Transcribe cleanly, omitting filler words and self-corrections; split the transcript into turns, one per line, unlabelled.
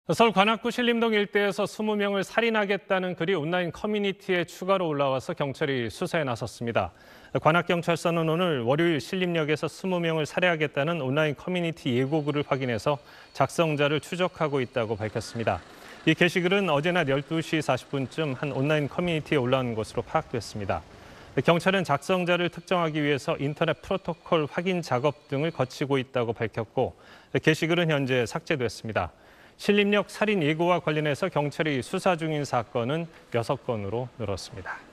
서울 관악구 신림동 일대에서 20명을 살인하겠다는 글이 온라인 커뮤니티에 추가로 올라와서 경찰이 수사에 나섰습니다. 관악경찰서는 오늘 월요일 신림역에서 20명을 살해하겠다는 온라인 커뮤니티 예고글을 확인해서 작성자를 추적하고 있다고 밝혔습니다. 이 게시글은 어제 낮 12시 40분쯤 한 온라인 커뮤니티에 올라온 것으로 파악됐습니다. 경찰은 작성자를 특정하기 위해서 인터넷 프로토콜 확인 작업 등을 거치고 있다고 밝혔고 게시글은 현재 삭제됐습니다. 신림역 살인 예고와 관련해서 경찰이 수사 중인 사건은 6건으로 늘었습니다.